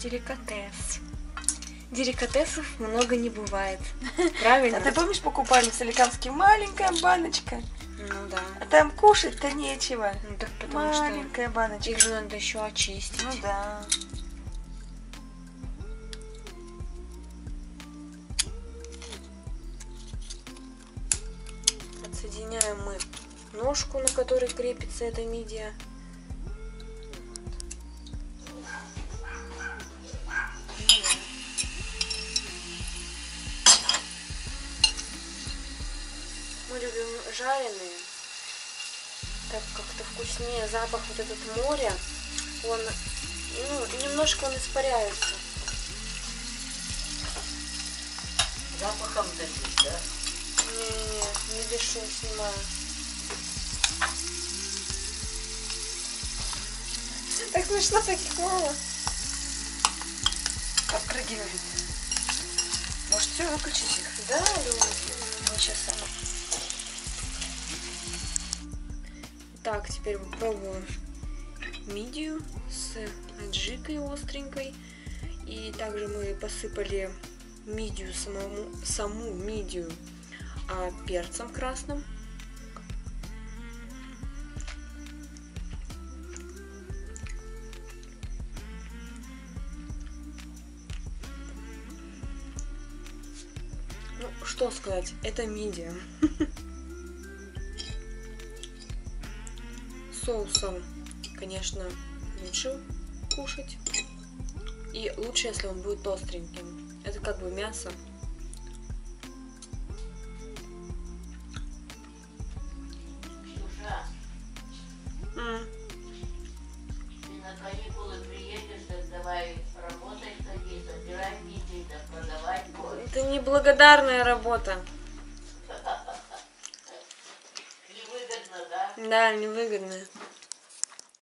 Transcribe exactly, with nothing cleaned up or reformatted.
Деликатес. Деликатесов много не бывает. Правильно? А ты помнишь, покупали в Соликамске маленькая баночка? Ну да. А там кушать-то нечего. Ну так потому Маленькая что баночка. их же надо еще очистить. Ну да. Отсоединяем мы ножку, на которой крепится эта мидия. Мы любим жареные, так как-то вкуснее. Запах вот этот моря, он, ну, немножко он испаряется. Запахом дышишь, да? Не-не-не, не дышу, снимаю. Так смешно, таких мало. Подпрыгивает. Может, все выключить их? Да, думаю. Ну, сейчас сама. Так, теперь попробуем мидию с аджикой остренькой. И также мы посыпали мидию, самому, саму мидию а, перцем красным. Ну, что сказать, это мидия. Соусом, конечно, лучше кушать. И лучше, если он будет остреньким. Это как бы мясо. Ксюша, М. ты на каникулы приедешь, так давай работай, ходи, собирай мидии, да продавай будешь. Это неблагодарная работа. Невыгодно, да? Да, невыгодная.